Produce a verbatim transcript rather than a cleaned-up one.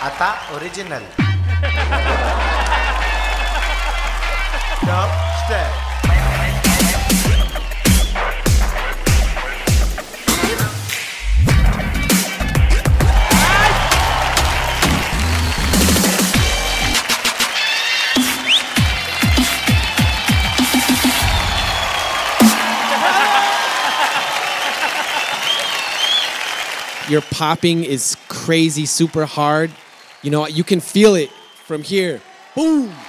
आता original. Dub step. Your popping is crazy, super hard. You know, you can feel it from here. Boom!